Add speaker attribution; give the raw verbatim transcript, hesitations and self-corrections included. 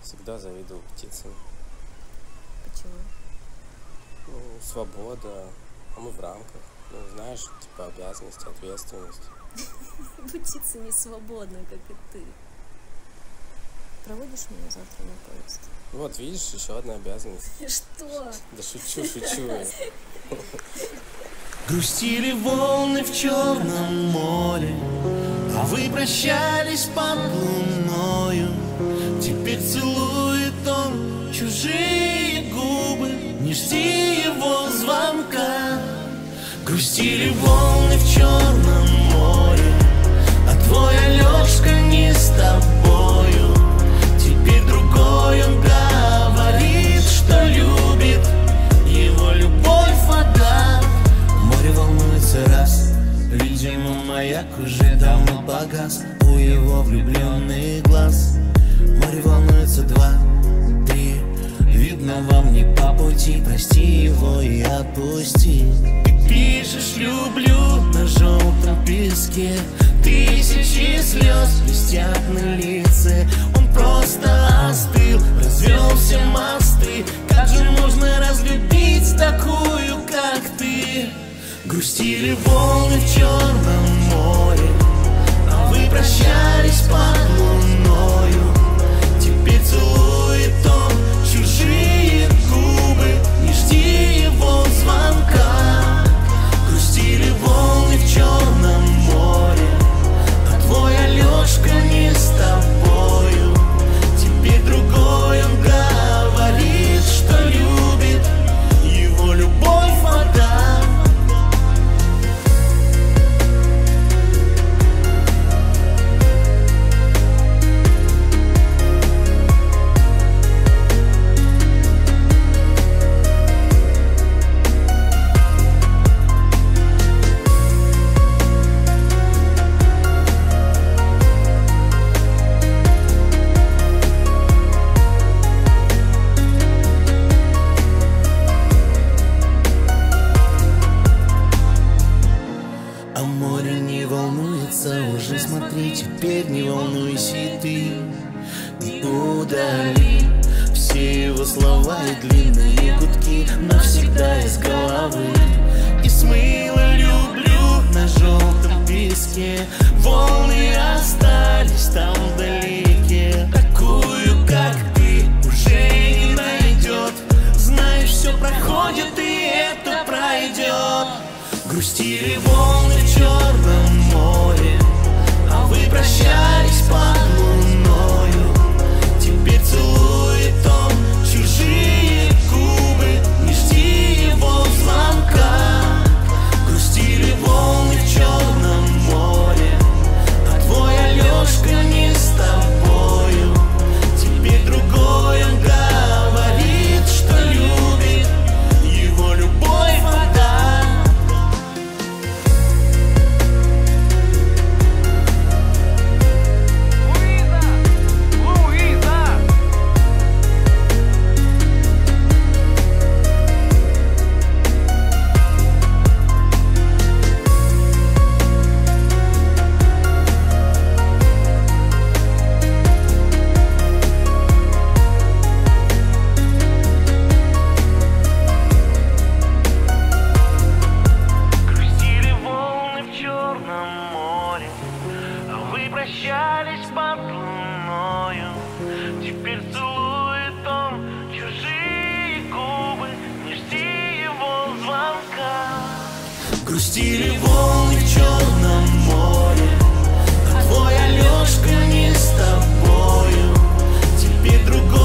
Speaker 1: Всегда завидовал птицам.
Speaker 2: Почему?
Speaker 1: Ну, свобода, а мы в рамках. Ну, знаешь, типа обязанности, ответственность.
Speaker 2: Птица не свободна, как и ты. Проводишь меня завтра на поезд?
Speaker 1: Вот, видишь, еще одна обязанность.
Speaker 2: Что?
Speaker 1: Да шучу, шучу.
Speaker 3: Грустили волны в Черном море, а вы прощались под луною. Теперь целует он чужие губы, не жди его звонка. Грустили волны в Черном море, а твой Алешка не с тобою. Теперь другой он говорит, что любит, его любовь вода. Море волнуется раз, видимо, маяк уже давно погас у его влюбленных глаз. Море волнуется два, три, видно вам не по пути, прости его и отпусти. Ты пишешь «люблю» на желтом песке, тысячи слез блестят на лице. Он просто остыл, развел все мосты. Как же можно разлюбить такую, как ты? Грустили волны в Черном море, а вы прощались под луною. Теперь целует он чужие губы, не жди его звонка. Грустили волны в Черном море, а твой Алешка не с тобою. Теперь другой он говорит, что любит, его любовь вода. А море не волнуется уже, смотри, теперь не волнуйся и ты. Удали все его слова и длинные гудки навсегда из головы. И смыло «люблю» на желтом песке. Волны остались там вдалеке. Такую, как ты, уже не найдет. Знаешь, все проходит и это пройдет. Грустили волны в Черном море, а вы прощались под луною. Теперь целует он чужие губы, не жди его звонка. Грустили волны в Черном море, а твой Алешка не с тобою. Теперь другой он говорит, что любит, его любовь вода. Грустили волны в Черном море, а вы прощались под луною. Теперь целует он чужие губы, не жди его звонка. Грустили волны в Черном море, а твой Алешка не с тобою. Теперь другой